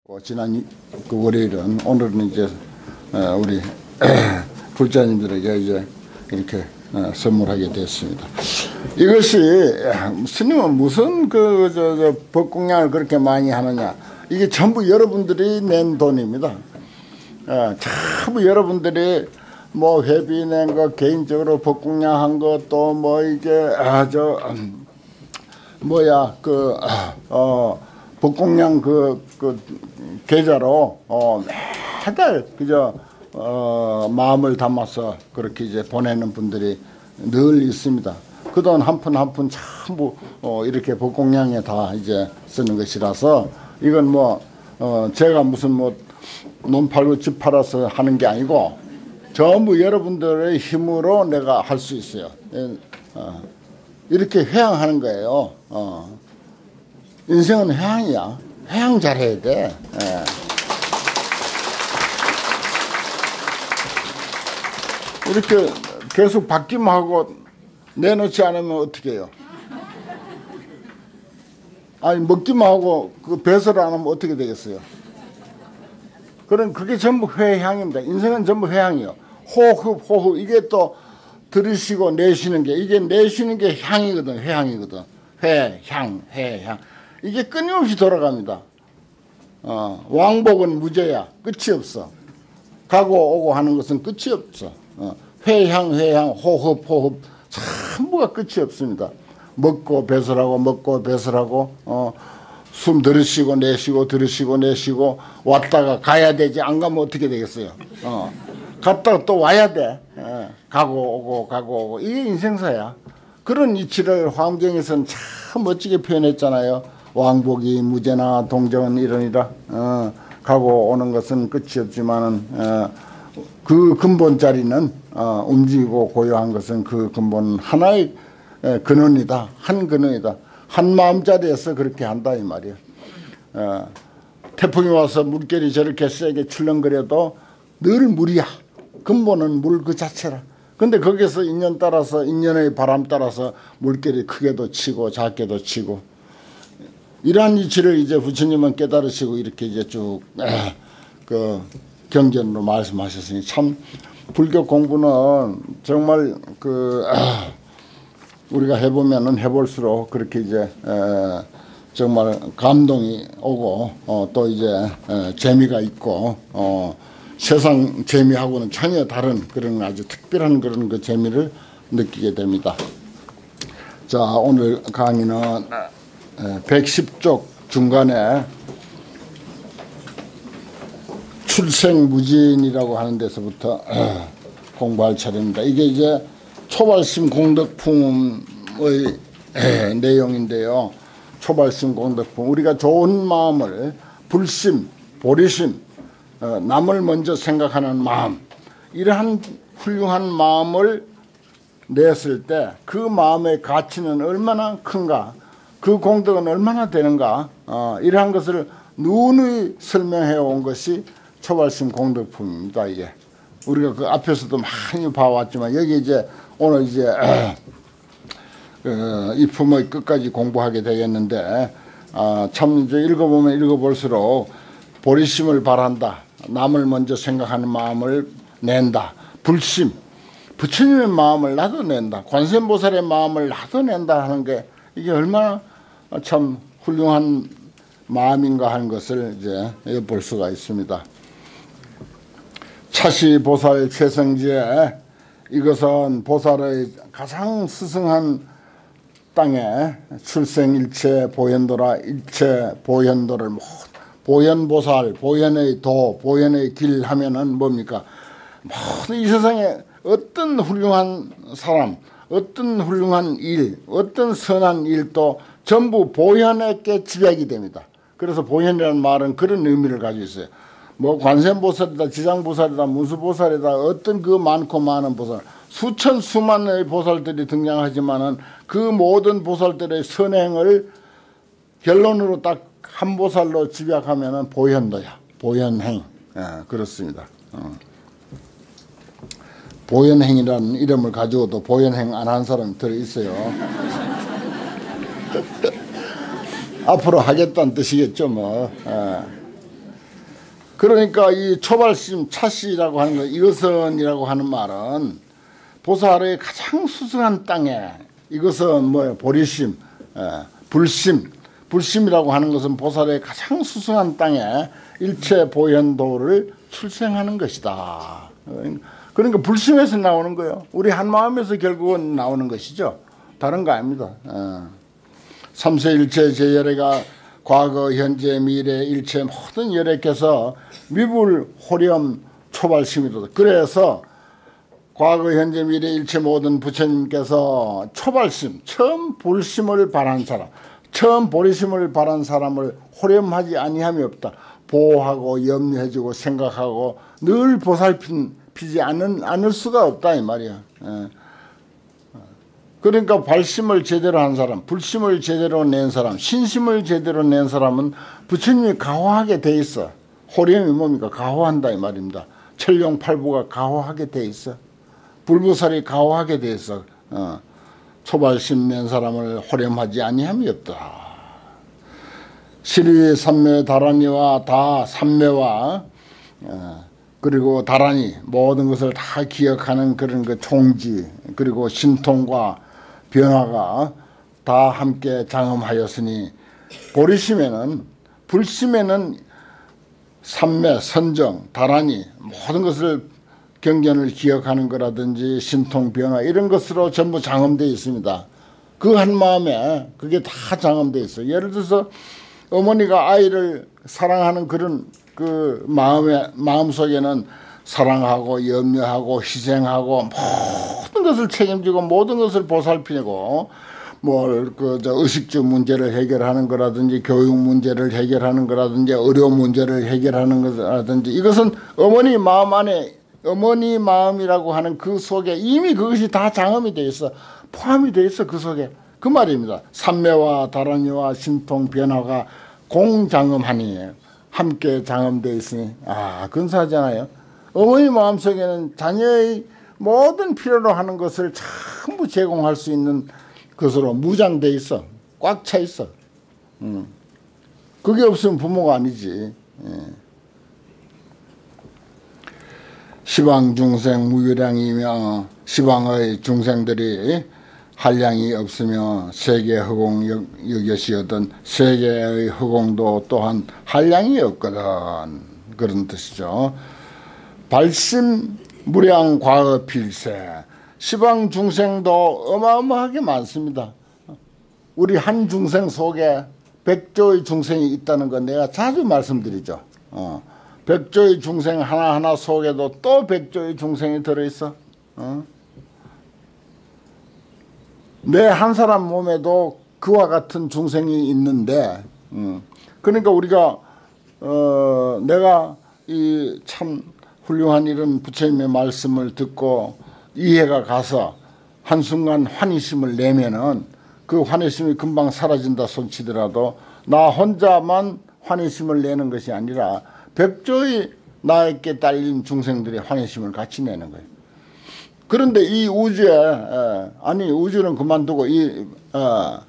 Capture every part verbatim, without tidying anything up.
지난 그 월요일은 오늘은 이제 우리 불자님들에게 이제 이렇게 선물하게 됐습니다. 이것이 스님은 무슨 그 저 저 법공양을 그렇게 많이 하느냐? 이게 전부 여러분들이 낸 돈입니다. 전부 여러분들이 뭐 회비 낸 거, 개인적으로 법공양 한 거, 또 뭐 이게 아저 뭐야 그 어 법공양 그 그 계좌로 어 매달 그저 어 마음을 담아서 그렇게 이제 보내는 분들이 늘 있습니다. 그 돈 한 푼 한 푼 전부 어 이렇게 법공양에 다 이제 쓰는 것이라서 이건 뭐 어 제가 무슨 뭐 논 팔고 집 팔아서 하는 게 아니고 전부 여러분들의 힘으로 내가 할 수 있어요. 어 이렇게 회항하는 거예요. 어 인생은 회항이야. 회항 잘해야 돼. 예. 이렇게 계속 받기만 하고 내놓지 않으면 어떻게 해요? 아니 먹기만 하고 그 배설을 안 하면 어떻게 되겠어요? 그럼 그게 전부 회향입니다. 인생은 전부 회향이요. 호흡 호흡 이게 또 들으시고 내쉬는 게 이게 내쉬는 게 향이거든. 회향이거든. 회향 회향 이게 끊임없이 돌아갑니다. 어, 왕복은 무죄야. 끝이 없어. 가고 오고 하는 것은 끝이 없어. 어, 회향 회향 호흡 호흡 전부가 끝이 없습니다. 먹고 배설하고 먹고 배설하고 어, 숨 들으시고 내쉬고 들으시고 내쉬고 왔다가 가야 되지. 안 가면 어떻게 되겠어요? 어, 갔다가 또 와야 돼. 예, 가고 오고 가고 오고 이게 인생사야. 그런 이치를 화엄경에서는 참 멋지게 표현했잖아요. 왕복이 무죄나 동정은 이러니라. 어, 가고 오는 것은 끝이 없지만은 어, 그 근본 자리는 어, 움직이고 고요한 것은 그 근본 하나의 에, 근원이다. 한 근원이다. 한 마음자리에서 그렇게 한다 이 말이야. 어, 태풍이 와서 물결이 저렇게 세게 출렁거려도 늘 물이야. 근본은 물 그 자체라. 근데 거기서 인연 따라서 인연의 바람 따라서 물결이 크게도 치고 작게도 치고 이러한 이치를 이제 부처님은 깨달으시고 이렇게 이제 쭉 그 경전으로 말씀하셨으니 참 불교 공부는 정말 그 우리가 해보면은 해볼수록 그렇게 이제 에 정말 감동이 오고 어 또 이제 에 재미가 있고 어 세상 재미하고는 전혀 다른 그런 아주 특별한 그런 그 재미를 느끼게 됩니다. 자, 오늘 강의는 백십 쪽 중간에 출생무진이라고 하는 데서부터 공부할 차례입니다. 이게 이제 초발심 공덕품의 내용인데요. 초발심 공덕품. 우리가 좋은 마음을 불심, 보리심, 남을 먼저 생각하는 마음, 이러한 훌륭한 마음을 냈을 때 그 마음의 가치는 얼마나 큰가, 그 공덕은 얼마나 되는가, 어, 이러한 것을 누누이 설명해 온 것이 초발심 공덕품입니다. 이게 우리가 그 앞에서도 많이 봐왔지만 여기 이제 오늘 이제 어, 이 품의 끝까지 공부하게 되겠는데 어, 참 이제 읽어보면 읽어볼수록 보리심을 바란다. 남을 먼저 생각하는 마음을 낸다. 불심, 부처님의 마음을 나도 낸다. 관세음보살의 마음을 나도 낸다 하는 게 이게 얼마나 참 훌륭한 마음인가 하는 것을 이제 볼 수가 있습니다. 차시보살 최성지에 이것은 보살의 가장 스승한 땅에 출생일체 보현도라. 일체 보현도를 보현보살, 보현의 도, 보현의 길 하면은 뭡니까? 모든 이 세상에 어떤 훌륭한 사람, 어떤 훌륭한 일, 어떤 선한 일도 전부 보현에게 집약이 됩니다. 그래서 보현이라는 말은 그런 의미를 가지고 있어요. 뭐 관세음보살이다, 지장보살이다, 문수보살이다, 어떤 그 많고 많은 보살, 수천 수만의 보살들이 등장하지만은 그 모든 보살들의 선행을 결론으로 딱 한 보살로 집약하면은 보현도야. 보현행. 예, 그렇습니다. 어. 보현행이라는 이름을 가지고도 보현행 안 한 사람이 들어있어요. 앞으로 하겠다는 뜻이겠죠 뭐. 예. 그러니까 이 초발심 차씨라고 하는 거, 이것은이라고 하는 말은 보살의 가장 수승한 땅에, 이것은 뭐예요? 보리심, 에, 불심, 불심이라고 하는 것은 보살의 가장 수승한 땅에 일체 보현도를 출생하는 것이다. 그러니까 불심에서 나오는 거예요. 우리 한마음에서 결국은 나오는 것이죠. 다른 거 아닙니다. 에. 삼세일체 제열애가 과거, 현재, 미래, 일체 모든 열애께서 미불, 호렴, 초발심이로다. 그래서 과거, 현재, 미래, 일체 모든 부처님께서 초발심, 처음 불심을 바란 사람, 처음 보리심을 바란 사람을 호렴하지 아니함이 없다. 보호하고 염려해주고 생각하고 늘 보살피지 않은, 않을 수가 없다 이 말이야. 예. 그러니까 발심을 제대로 한 사람, 불심을 제대로 낸 사람, 신심을 제대로 낸 사람은 부처님이 가호하게 돼 있어. 호렴이 뭡니까? 가호한다 이 말입니다. 천룡팔부가 가호하게 돼 있어. 불보살이 가호하게 돼 있어. 어. 초발심 낸 사람을 호렴하지 아니함이 없다. 실위 삼매 다란이와 다 삼매와 어. 그리고 다란이 모든 것을 다 기억하는 그런 그 총지, 그리고 신통과 변화가 다 함께 장엄하였으니 보리심에는, 불심에는 삼매, 선정, 다란이 모든 것을 경전을 기억하는 거라든지 신통, 변화 이런 것으로 전부 장엄되어 있습니다. 그 한 마음에 그게 다 장엄되어 있어요. 예를 들어서 어머니가 아이를 사랑하는 그런 그 마음에, 마음 속에는 사랑하고 염려하고 희생하고 모든 것을 책임지고 모든 것을 보살피고 뭐그저 의식주 문제를 해결하는 거라든지 교육 문제를 해결하는 거라든지 의료 문제를 해결하는 거라든지 이것은 어머니 마음 안에 어머니 마음이라고 하는 그 속에 이미 그것이 다 장엄이 돼 있어. 포함이 돼 있어. 그 속에. 그 말입니다. 삼매와 다란이와 신통 변화가 공장엄하니 함께 장엄되어 있으니 아 근사하잖아요. 어머니 마음속에는 자녀의 모든 필요로 하는 것을 전부 제공할 수 있는 것으로 무장되어 있어. 꽉 차 있어. 음. 그게 없으면 부모가 아니지. 예. 시방 중생 무유량이며 시방의 중생들이 한량이 없으며 세계 허공 여겨시었던 세계의 허공도 또한 한량이 없거든. 그런 뜻이죠. 발심 무량 과업 필세. 시방 중생도 어마어마하게 많습니다. 우리 한 중생 속에 백조의 중생이 있다는 건 내가 자주 말씀드리죠. 어. 백조의 중생 하나하나 속에도 또 백조의 중생이 들어있어. 어. 내 한 사람 몸에도 그와 같은 중생이 있는데, 음. 그러니까 우리가 어, 내가 이 참 훌륭한 이런 부처님의 말씀을 듣고 이해가 가서 한순간 환희심을 내면은 그 환희심이 금방 사라진다 손치더라도 나 혼자만 환희심을 내는 것이 아니라 백조의 나에게 딸린 중생들의 환희심을 같이 내는 거예요. 그런데 이 우주에 에, 아니 우주는 그만두고 이 어,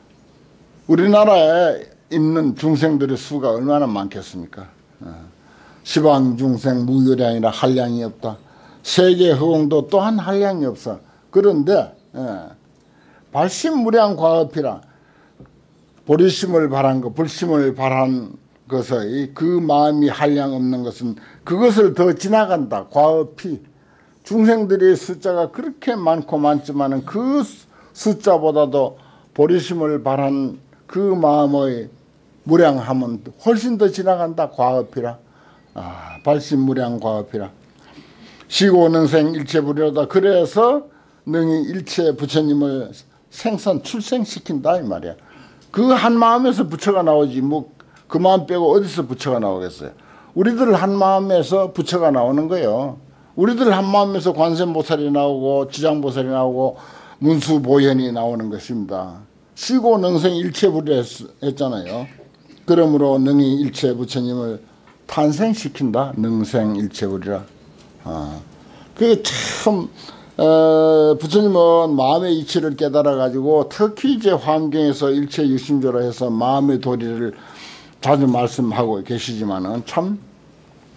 우리나라에 있는 중생들의 수가 얼마나 많겠습니까? 어. 시방 중생 무유량이라 한량이 없다. 세계 허공도 또한 한량이 없어. 그런데 에, 발심무량 과업이라 보리심을 바란 것, 불심을 바란 것의 그 마음이 한량 없는 것은 그것을 더 지나간다. 과업이 중생들의 숫자가 그렇게 많고 많지만은 그 숫자보다도 보리심을 바란 그 마음의 무량함은 훨씬 더 지나간다. 과업이라. 아, 발심무량 과업이라. 시고능생 일체불이로다. 그래서 능히 일체 부처님을 생선 출생시킨다 이 말이야. 그 한 마음에서 부처가 나오지 뭐 그 마음 빼고 어디서 부처가 나오겠어요. 우리들 한 마음에서 부처가 나오는 거예요. 우리들 한 마음에서 관세음보살이 나오고 지장보살이 나오고 문수보현이 나오는 것입니다. 시고 능생 일체불이 했잖아요. 그러므로 능히 일체 부처님을 탄생시킨다. 능생 일체불이라. 아, 그게 참 어, 부처님은 마음의 이치를 깨달아 가지고 특히 이제 환경에서 일체 유심조로 해서 마음의 도리를 자주 말씀하고 계시지만은 참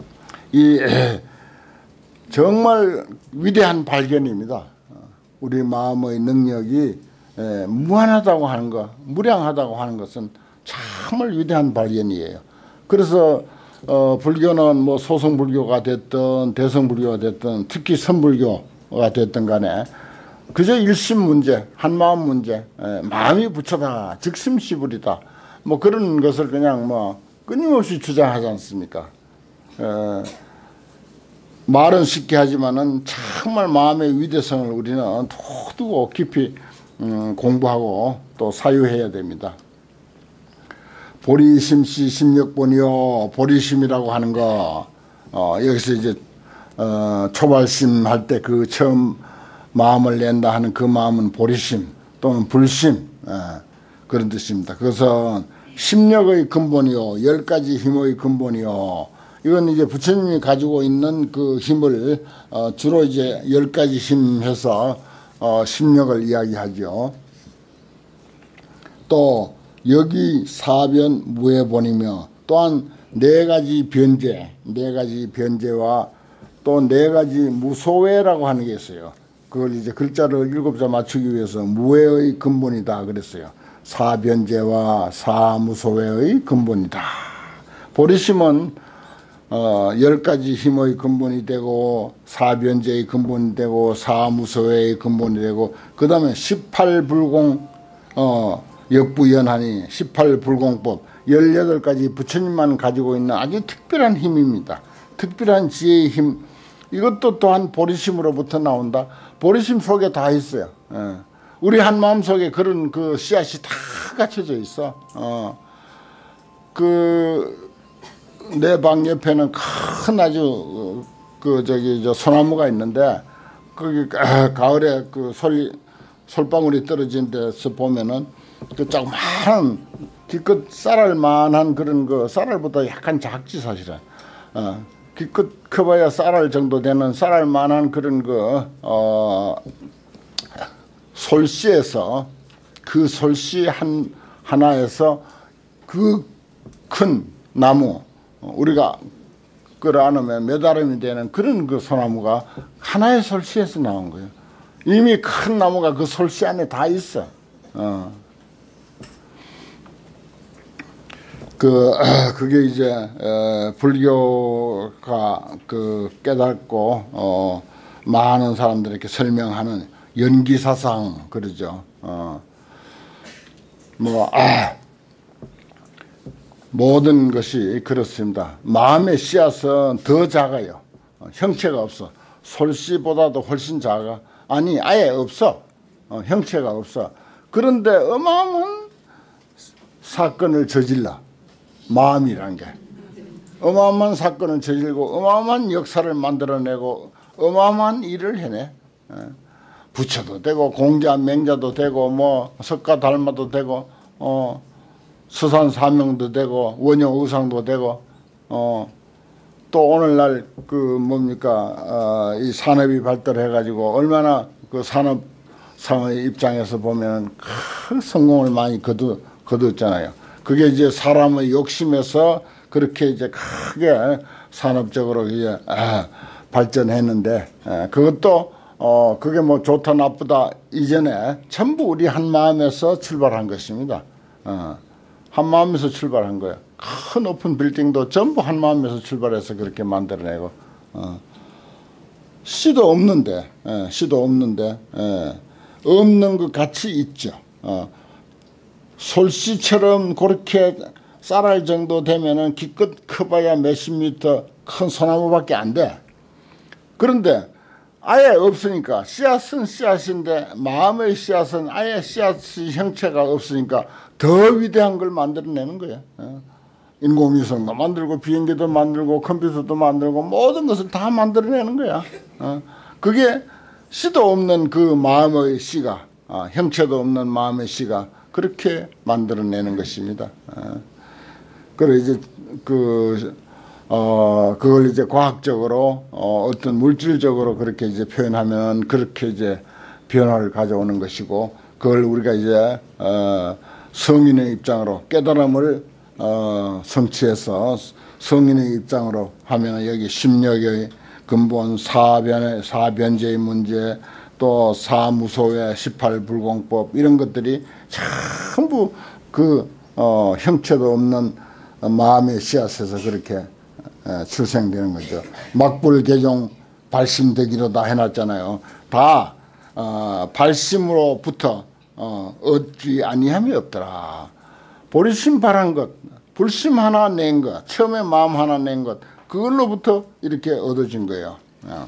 이 정말 위대한 발견입니다. 우리 마음의 능력이 무한하다고 하는 것, 무량하다고 하는 것은 정말 위대한 발견이에요. 그래서 어, 불교는 뭐 소승불교가 됐든 대승불교가 됐든 특히 선불교가 됐든 간에 그저 일심 문제, 한마음 문제, 에, 마음이 부처다, 즉심시불이다, 뭐 그런 것을 그냥 뭐 끊임없이 주장하지 않습니까? 에, 말은 쉽게 하지만은 정말 마음의 위대성을 우리는 두고 깊이 음, 공부하고 또 사유해야 됩니다. 보리심씨 심력본이요, 보리심이라고 하는 거, 어, 여기서 이제 어, 초발심 할 때 그 처음 마음을 낸다 하는 그 마음은 보리심 또는 불심, 예, 그런 뜻입니다. 그것은 심력의 근본이요, 열 가지 힘의 근본이요. 이건 이제 부처님이 가지고 있는 그 힘을 어, 주로 이제 열 가지 힘 해서 어, 심력을 이야기하죠. 또 여기 사변 무해본이며 또한 네 가지 변제, 네 가지 변제와 또 네 가지 무소외라고 하는 게 있어요. 그걸 이제 글자를 일곱 자 맞추기 위해서 무해의 근본이다 그랬어요. 사변제와 사무소외의 근본이다. 보리심은 어, 열 가지 힘의 근본이 되고 사변제의 근본이 되고 사무소외의 근본이 되고 그 다음에 십팔 불공 어, 역부연하니 십팔 불공법 열여덟 가지 부처님만 가지고 있는 아주 특별한 힘입니다. 특별한 지혜의 힘, 이것도 또한 보리심으로부터 나온다. 보리심 속에 다 있어요. 예. 우리 한마음 속에 그런 그 씨앗이 다 갖춰져 있어. 어. 그 내 방 옆에는 큰 아주 그 저기 저 소나무가 있는데 거기 가을에 그 솔 솔방울이 떨어진 데서 보면은 그 조그마한 기껏 쌀알만한 그런 거, 쌀알보다 약간 작지 사실은. 어, 기껏 커봐야 쌀알 정도 되는 쌀알만한 그런 거 어, 솔씨에서 그 솔씨 한 하나에서 그 큰 나무, 우리가 끌어 안으면 메다름이 되는 그런 그 소나무가 하나의 솔씨에서 나온 거예요. 이미 큰 나무가 그 솔씨 안에 다 있어. 어. 그 그게 이제 에, 불교가 그 깨닫고 어, 많은 사람들에게 설명하는 연기사상 그러죠. 어. 뭐 아, 모든 것이 그렇습니다. 마음의 씨앗은 더 작아요. 어, 형체가 없어. 솔씨보다도 훨씬 작아. 아니 아예 없어. 어, 형체가 없어. 그런데 어마어마한 사건을 저질러. 마음이란 게 어마어마한 사건을 저질고 어마어마한 역사를 만들어내고 어마어마한 일을 해내. 부처도 되고 공자 맹자도 되고 뭐 석가달마도 되고 어 서산사명도 되고 원효의상도 되고 어 또 오늘날 그 뭡니까 어 이 산업이 발달해 가지고 얼마나 그 산업상의 입장에서 보면 큰 성공을 많이 거두 거뒀잖아요. 그게 이제 사람의 욕심에서 그렇게 이제 크게 산업적으로 이제 아, 발전했는데 에, 그것도 어 그게 뭐 좋다 나쁘다 이전에 전부 우리 한 마음에서 출발한 것입니다. 어, 한 마음에서 출발한 거예요. 큰 높은 빌딩도 전부 한 마음에서 출발해서 그렇게 만들어내고 어, 씨도 없는데 에, 씨도 없는데 에, 없는 것 같이 있죠. 어, 솔씨처럼 그렇게 쌀알 정도 되면은 기껏 커봐야 몇십 미터 큰 소나무밖에 안 돼. 그런데 아예 없으니까 씨앗은 씨앗인데 마음의 씨앗은 아예 씨앗의 형체가 없으니까 더 위대한 걸 만들어내는 거야. 인공위성도 만들고 비행기도 만들고 컴퓨터도 만들고 모든 것을 다 만들어내는 거야. 그게 씨도 없는 그 마음의 씨가 형체도 없는 마음의 씨가 그렇게 만들어내는 것입니다. 그래 이제 그 어 그걸 이제 과학적으로 어 어떤 물질적으로 그렇게 이제 표현하면 그렇게 이제 변화를 가져오는 것이고 그걸 우리가 이제 어 성인의 입장으로 깨달음을 어, 성취해서 성인의 입장으로 하면 여기 십력의 근본, 사변의 사변제의 문제, 또 사무소의 십팔 불공법 이런 것들이 전부 그 어, 형체도 없는 마음의 씨앗에서 그렇게 에, 출생되는 거죠. 막불개종 발심되기로 다 해놨잖아요. 다 어, 발심으로부터 어, 얻지 아니함이 없더라. 보리심 바란 것, 불심 하나 낸 것, 처음에 마음 하나 낸 것, 그걸로부터 이렇게 얻어진 거예요. 어.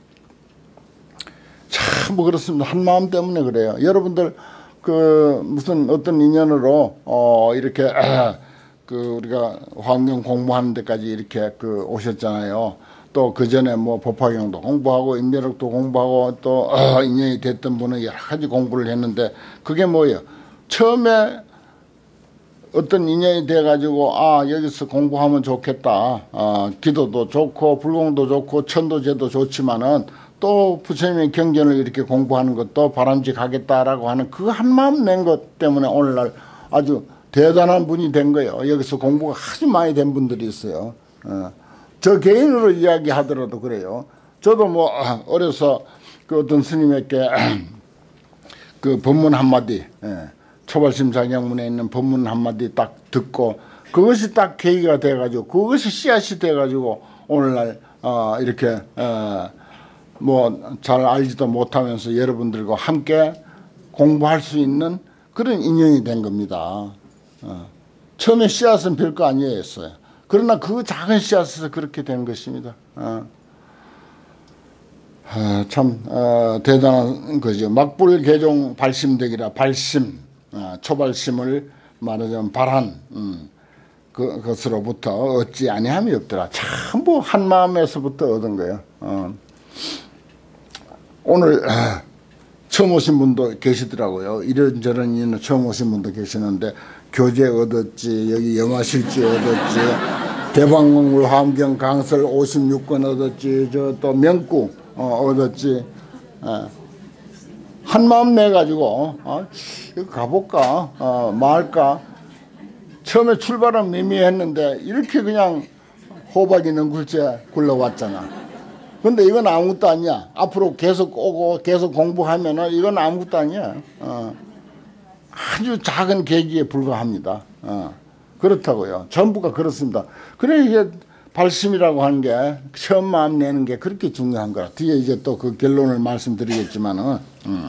참 뭐 그렇습니다. 한 마음 때문에 그래요. 여러분들 그 무슨 어떤 인연으로 어 이렇게 그 우리가 환경 공부하는 데까지 이렇게 그 오셨잖아요. 또 그 전에 뭐 법화경도 공부하고 임대력도 공부하고 또 어 인연이 됐던 분은 여러 가지 공부를 했는데 그게 뭐예요? 처음에 어떤 인연이 돼가지고 아 여기서 공부하면 좋겠다. 어, 기도도 좋고 불공도 좋고 천도제도 좋지만은 또 부처님의 경전을 이렇게 공부하는 것도 바람직하겠다라고 하는 그 한마음 낸 것 때문에 오늘날 아주 대단한 분이 된 거예요. 여기서 공부가 아주 많이 된 분들이 있어요. 어. 저 개인으로 이야기하더라도 그래요. 저도 뭐 어려서 그 어떤 스님에게 그 법문 한마디 예. 초발심 자경문에 있는 법문 한마디 딱 듣고 그것이 딱 계기가 돼가지고 그것이 씨앗이 돼가지고 오늘날 어 이렇게 어 뭐 잘 알지도 못하면서 여러분들과 함께 공부할 수 있는 그런 인연이 된 겁니다. 어. 처음에 씨앗은 별거 아니었어요. 그러나 그 작은 씨앗에서 그렇게 된 것입니다. 어. 아, 참 어, 대단한 거죠. 막불개종 발심되기라 발심 어, 초발심을 말하자면 발한 음, 그, 것으로부터 얻지 아니함이 없더라. 전부 한 마음에서부터 얻은 거예요. 어. 오늘 아, 처음 오신 분도 계시더라고요. 이런저런 인연 처음 오신 분도 계시는데 교재 얻었지, 여기 영화실지 얻었지, 대방공물 함경 강설 오십육 권 얻었지, 저 또 명구 어, 얻었지. 어. 한 마음 내 가지고 어, 이거 가볼까 어, 말까. 처음에 출발은 미미했는데 이렇게 그냥 호박이 능굴째 굴러왔잖아. 근데 이건 아무것도 아니야. 앞으로 계속 오고 계속 공부하면은 이건 아무것도 아니야. 어. 아주 작은 계기에 불과합니다. 어. 그렇다고요. 전부가 그렇습니다. 그래 이게 발심이라고 하는 게 처음 마음 내는 게 그렇게 중요한 거라. 뒤에 이제 또 그 결론을 말씀드리겠지만은 음.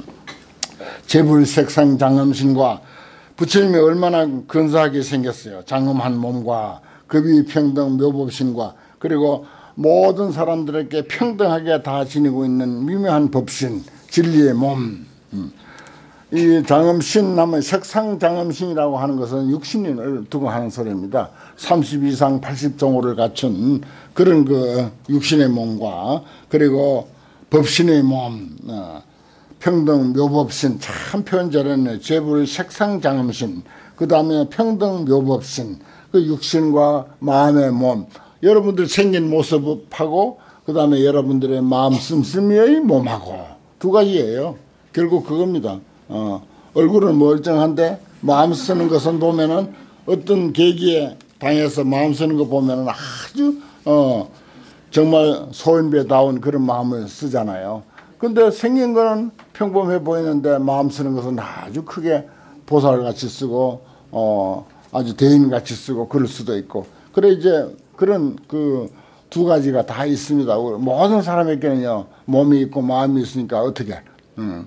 재불색상 장엄신과 부처님이 얼마나 근사하게 생겼어요. 장엄한 몸과 급이평등 묘법신과 그리고 모든 사람들에게 평등하게 다 지니고 있는 미묘한 법신 진리의 몸. 음. 이 장엄신 하면 색상장엄신이라고 하는 것은 육신을 두고 하는 소리입니다. 삼십 이상 팔십 종호를 갖춘 그런 그 육신의 몸과 그리고 법신의 몸 어, 평등 묘법신 참 표현 잘했네. 재불 색상장엄신 그 다음에 평등 묘법신 그 육신과 마음의 몸 여러분들 생긴 모습하고 그 다음에 여러분들의 마음 씀씀이의 몸하고 두 가지예요. 결국 그겁니다. 어, 얼굴은 멀쩡한데 마음 쓰는 것은 보면은 어떤 계기에 당해서 마음 쓰는 거 보면은 아주 어, 정말 소인배다운 그런 마음을 쓰잖아요. 근데 생긴 거는 평범해 보이는데 마음 쓰는 것은 아주 크게 보살같이 쓰고 어, 아주 대인같이 쓰고 그럴 수도 있고 그래 이제 그런 그 두 가지가 다 있습니다. 모든 사람에게는요 몸이 있고 마음이 있으니까 어떻게 음.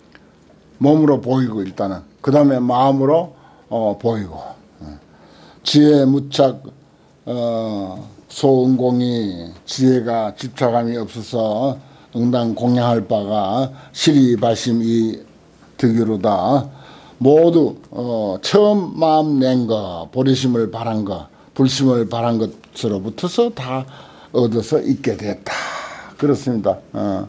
몸으로 보이고 일단은 그 다음에 마음으로 어, 보이고 지혜 무착 어, 소은공이 지혜가 집착함이 없어서 응당 공양할 바가 시리바심 이 득유로다. 모두 어, 처음 마음 낸 거 보리심을 바란 거 불심을 바란 것으로부터서 다 얻어서 있게 됐다. 그렇습니다. 어.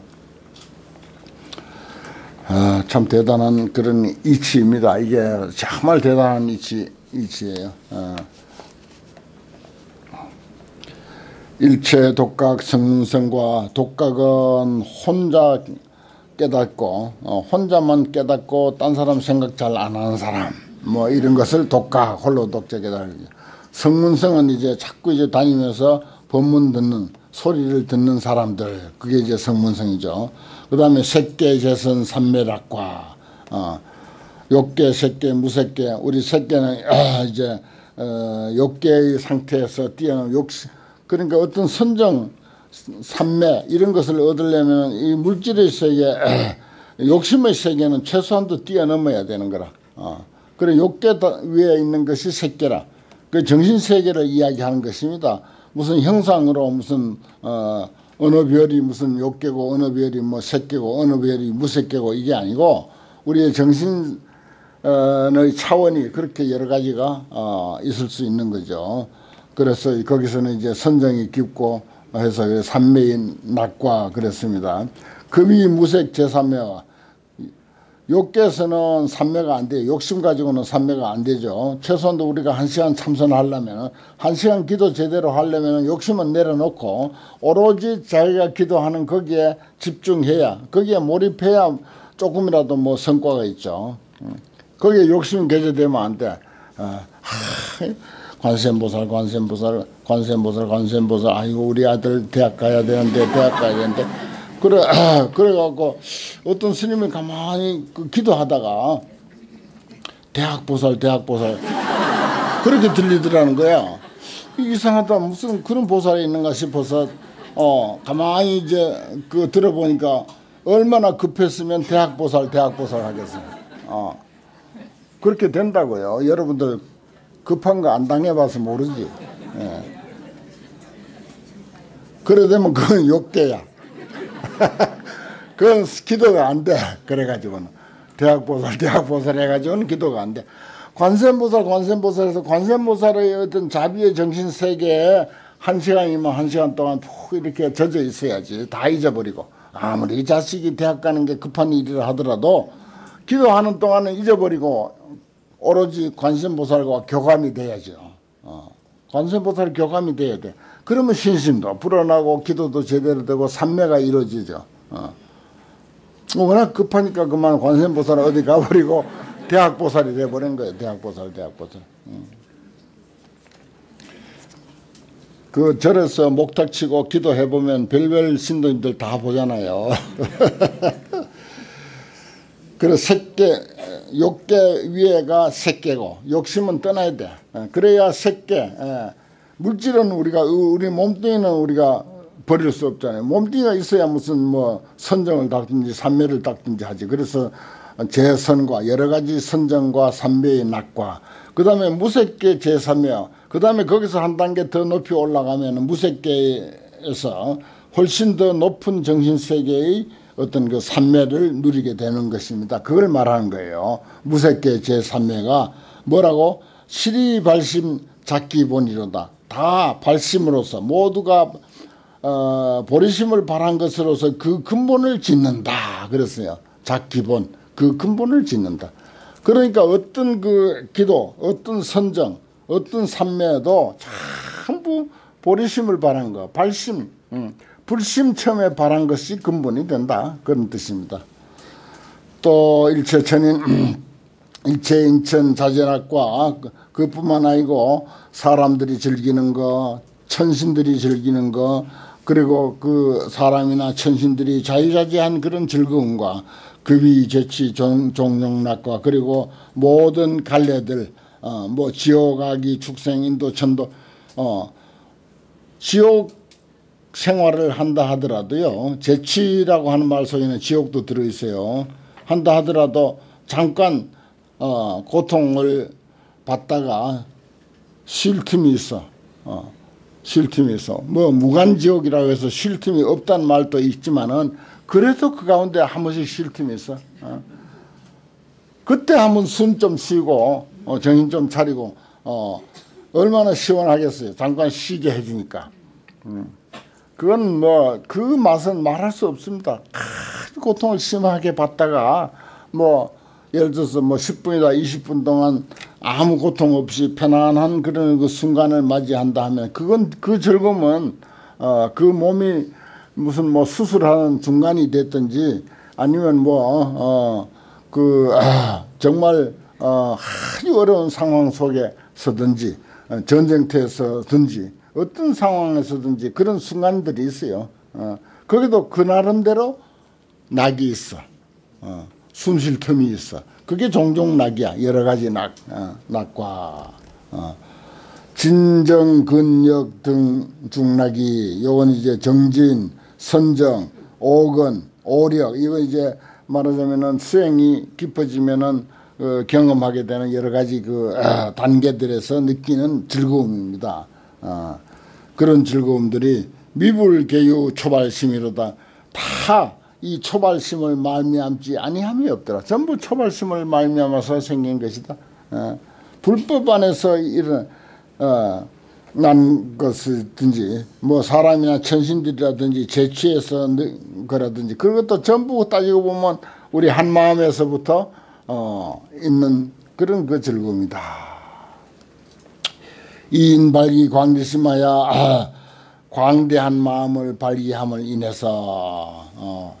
아, 참 대단한 그런 이치입니다. 이게 정말 대단한 이치, 이치예요. 어. 일체 독각 성문성과 독각은 혼자 깨닫고 어, 혼자만 깨닫고 딴 사람 생각 잘 안 하는 사람 뭐 이런 것을 독각 홀로 독자 깨달으죠. 성문성은 이제 자꾸 이제 다니면서 법문 듣는 소리를 듣는 사람들, 그게 이제 성문성이죠. 그 다음에 색계 재선 삼매락과 어, 욕계, 색계, 무색계. 우리 색계는 아, 이제 어, 욕계의 상태에서 뛰어난 욕, 그러니까 어떤 선정, 삼매 이런 것을 얻으려면 이 물질의 세계, 욕심의 세계는 최소한도 뛰어넘어야 되는 거라. 어. 그래 욕계 위에 있는 것이 색계라. 그 정신 세계를 이야기하는 것입니다. 무슨 형상으로 무슨 어, 어느 별이 무슨 욕계고 어느 별이 뭐 색계고 어느 별이 무색계고 이게 아니고 우리의 정신의 차원이 그렇게 여러 가지가 어, 있을 수 있는 거죠. 그래서 거기서는 이제 선정이 깊고 해서 삼매인 낙과 그랬습니다. 금이 무색 제삼매와 욕계에서는 삼매가 안 돼요. 욕심 가지고는 삼매가 안 되죠. 최소한도 우리가 한 시간 참선하려면 한 시간 기도 제대로 하려면 욕심은 내려놓고 오로지 자기가 기도하는 거기에 집중해야, 거기에 몰입해야 조금이라도 뭐 성과가 있죠. 거기에 욕심이 개재되면 안 돼. 어, 관세음보살, 관세음보살, 관세음보살, 관세음보살. 아이고 우리 아들 대학 가야 되는데, 대학 가야 되는데. 그래, 그래갖고 어떤 스님이 가만히 그 기도하다가 대학보살, 대학보살 그렇게 들리더라는 거야. 이상하다, 무슨 그런 보살이 있는가 싶어서 어 가만히 이제 그 들어보니까 얼마나 급했으면 대학보살, 대학보살 하겠어요. 어 그렇게 된다고요. 여러분들 급한 거 안 당해봐서 모르지. 예. 그래 되면 그건 욕계야. 그건 기도가 안 돼. 그래가지고는 대학보살 대학보살 해가지고는 기도가 안 돼. 관세음보살 관세음보살에서 관세음보살의 어떤 자비의 정신세계에 한 시간이면 한 시간 동안 푹 이렇게 젖어 있어야지. 다 잊어버리고 아무리 이 자식이 대학 가는 게 급한 일이라 하더라도 기도하는 동안은 잊어버리고 오로지 관세음보살과 교감이 돼야죠. 어. 관세음보살 교감이 돼야 돼. 그러면 신심도 불어나고 기도도 제대로 되고 삼매가 이루어지죠. 어. 워낙 급하니까 그만 관세음보살 어디 가버리고 대학보살이 돼버린 거예요. 대학보살, 대학보살. 음. 그 절에서 목탁치고 기도해보면 별별 신도님들 다 보잖아요. 그래서 색계, 욕계 위에가 색계고 욕심은 떠나야 돼. 그래야 색계. 예. 물질은 우리가 우리 몸뚱이는 우리가 버릴 수 없잖아요. 몸뚱이가 있어야 무슨 뭐 선정을 닦든지 삼매를 닦든지 하지. 그래서 제선과 여러 가지 선정과 삼매의 낙과 그 다음에 무색계 제삼매 그 다음에 거기서 한 단계 더 높이 올라가면 무색계에서 훨씬 더 높은 정신세계의 어떤 그 삼매를 누리게 되는 것입니다. 그걸 말하는 거예요. 무색계 제삼매가 뭐라고? 시리발심 작기본이로다. 다 발심으로서 모두가 어, 보리심을 바란 것으로서 그 근본을 짓는다 그랬어요. 작기본 그 근본을 짓는다. 그러니까 어떤 그 기도, 어떤 선정, 어떤 삼매도 전부 보리심을 바란 거, 발심, 음, 불심 처음에 바란 것이 근본이 된다 그런 뜻입니다. 또 일체천인 일체인천 자제락과 그뿐만 아니고 사람들이 즐기는 거, 천신들이 즐기는 거, 그리고 그 사람이나 천신들이 자유자재한 그런 즐거움과 급이, 재치, 종용락과 그리고 모든 갈래들, 어, 뭐 지옥아기, 축생, 인도, 천도, 어, 지옥 생활을 한다 하더라도요, 재치라고 하는 말 속에는 지옥도 들어있어요. 한다 하더라도 잠깐 어, 고통을 받다가 쉴 틈이 있어. 어, 쉴 틈이 있어. 뭐 무간지옥이라고 해서 쉴 틈이 없다는 말도 있지만은 그래도 그 가운데 한 번씩 쉴 틈이 있어. 어. 그때 한번 숨 좀 쉬고 어, 정신 좀 차리고 어, 얼마나 시원하겠어요. 잠깐 쉬게 해주니까. 음. 그건 뭐 그 맛은 말할 수 없습니다. 큰 고통을 심하게 받다가 뭐 예를 들어서 뭐 십 분이다 이십 분 동안 아무 고통 없이 편안한 그런 그 순간을 맞이한다 하면 그건 그 즐거움은 어 그 몸이 무슨 뭐 수술하는 중간이 됐든지 아니면 뭐 어 그 아 정말 어 아주 어려운 상황 속에 서든지 전쟁터에서든지 어떤 상황에서든지 그런 순간들이 있어요. 어, 거기도 그 나름대로 낙이 있어. 어, 숨 쉴 틈이 있어. 그게 종종 낙이야. 여러 가지 낙, 어, 낙과 어, 진정, 근역 등 중낙이 요건 이제 정진, 선정, 오건, 오력 이거 이제 말하자면은 수행이 깊어지면은 어, 경험하게 되는 여러 가지 그 어, 단계들에서 느끼는 즐거움입니다. 어, 그런 즐거움들이 미불개유 초발심이로다. 다 이 초발심을 말미암지 아니함이 없더라. 전부 초발심을 말미암아서 생긴 것이다. 어, 불법 안에서 이런 어, 난 것이든지 뭐 사람이나 천신들이라든지 재취해서 거라든지 그것도 전부 따지고 보면 우리 한 마음에서부터 어, 있는 그런 그 즐거움이다. 이인발기 광대심하야 아, 광대한 마음을 발기함을 인해서 어,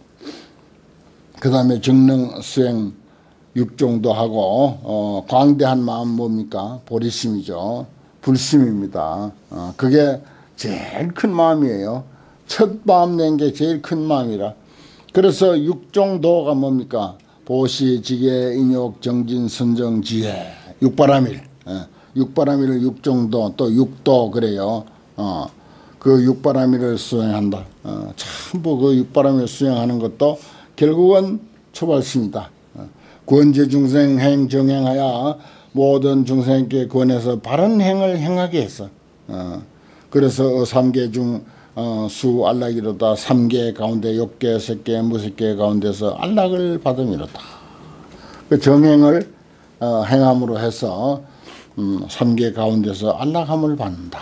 그 다음에 정능 수행 육종도 하고 어, 광대한 마음 뭡니까? 보리심이죠. 불심입니다. 어, 그게 제일 큰 마음이에요. 첫 마음 낸 게 제일 큰 마음이라. 그래서 육종도가 뭡니까? 보시, 지계, 인욕, 정진, 선정, 지혜. 육바라밀. 어, 육바라밀을 육종도 또 육도 그래요. 어, 그 육바라밀을 수행한다. 어, 전부 그 육바라밀을 수행하는 것도 결국은 초발심이다. 어, 권제 중생 행 정행하여 모든 중생께 권해서 바른 행을 행하게 했어. 어, 그래서 삼계 중 어, 수 안락이로다. 삼계 가운데 욕계, 색계, 무색계 가운데서 안락을 받음이로다. 그 정행을 어, 행함으로 해서 음, 삼계 가운데서 안락함을 받는다.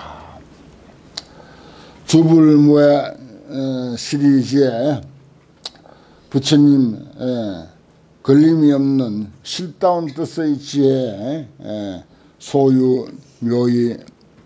주불무의 어, 시리즈에 부처님 예, 걸림이 없는 실다운 뜻의 지혜 예, 소유 묘의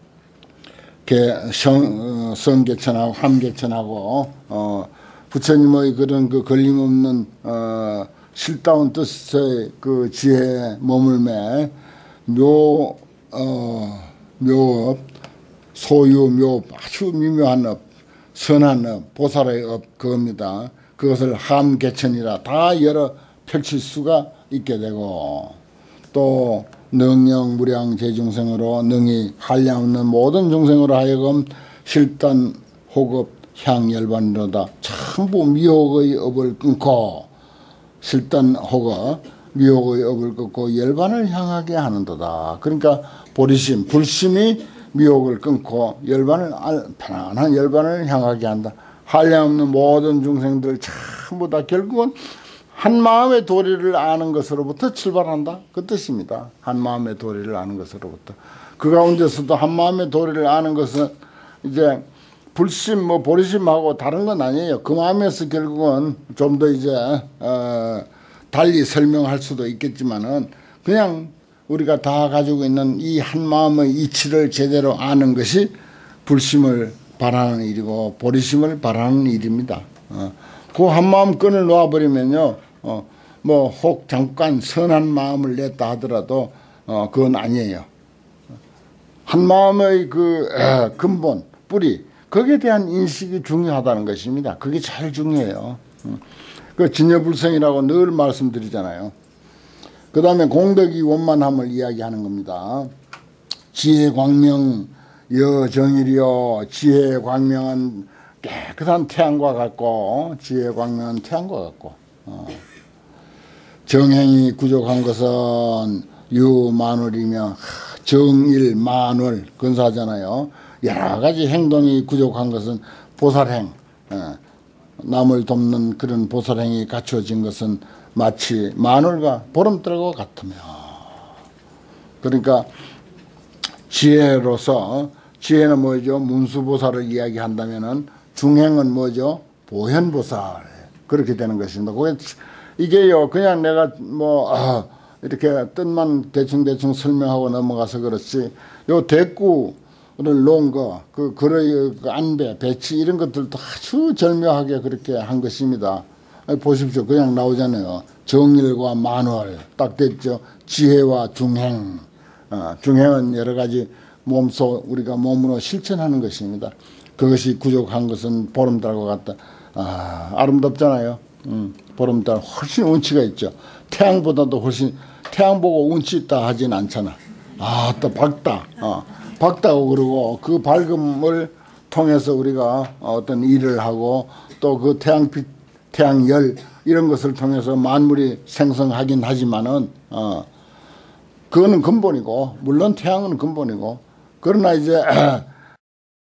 개, 성, 어, 성개천하고 함개천하고 어, 부처님의 그런 그 걸림없는 어, 실다운 뜻의 그 지혜에 머물매 묘 어, 묘업 소유 묘업 아주 미묘한 업 선한 업 보살의 업 그겁니다. 그것을 함개천이라 다 열어 펼칠 수가 있게 되고 또 능령 무량 제중생으로 능히 한량없는 모든 중생으로 하여금 실단 호급 향열반이로다. 전부 미혹의 업을 끊고 실단 호급 미혹의 업을 끊고 열반을 향하게 하는도다. 그러니까 보리심 불심이 미혹을 끊고 열반을 편안한 열반을 향하게 한다. 한량없는 모든 중생들 전부 다 결국은 한 마음의 도리를 아는 것으로부터 출발한다. 그 뜻입니다. 한 마음의 도리를 아는 것으로부터. 그 가운데서도 한 마음의 도리를 아는 것은 이제 불심, 뭐 보리심하고 다른 건 아니에요. 그 마음에서 결국은 좀 더 이제 어, 달리 설명할 수도 있겠지만은 그냥 우리가 다 가지고 있는 이 한 마음의 이치를 제대로 아는 것이 불심을 바라는 일이고 보리심을 바라는 일입니다. 어, 그 한 마음 끈을 놓아버리면요, 어, 뭐 혹 잠깐 선한 마음을 냈다 하더라도 어, 그건 아니에요. 한 마음의 그 에, 근본 뿌리 거기에 대한 인식이 중요하다는 것입니다. 그게 제일 중요해요. 어. 그 진여불성이라고 늘 말씀드리잖아요. 그 다음에 공덕이 원만함을 이야기하는 겁니다. 지혜 광명 여정일이요. 지혜 광명은 깨끗한 태양과 같고 지혜 광명은 태양과 같고 어. 정행이 부족한 것은 유만월이며 정일 만월 근사하잖아요. 여러 가지 행동이 부족한 것은 보살행 어. 남을 돕는 그런 보살행이 갖춰진 것은 마치 만월과 보름달과 같으며 그러니까 지혜로서 지혜는 뭐죠? 문수보살을 이야기한다면은 중행은 뭐죠? 보현보살 그렇게 되는 것입니다. 그게 이게요 그냥 내가 뭐 아, 이렇게 뜻만 대충 대충 설명하고 넘어가서 그렇지 요 대꾸를 놓은 거 그 그의 안배 배치 이런 것들도 아주 절묘하게 그렇게 한 것입니다. 보십시오. 그냥 나오잖아요. 정일과 만월 딱 됐죠. 지혜와 중행. 어, 중행은 여러 가지 몸소 우리가 몸으로 실천하는 것입니다. 그것이 부족한 것은 보름달과 같다. 아, 아름답잖아요. 음, 보름달 훨씬 운치가 있죠. 태양보다도 훨씬, 태양 보고 운치 있다 하진 않잖아. 아, 또 밝다. 어, 밝다고 그러고 그 밝음을 통해서 우리가 어떤 일을 하고 또 그 태양빛, 태양열 이런 것을 통해서 만물이 생성하긴 하지만은 어, 그거는 근본이고 물론 태양은 근본이고 그러나 이제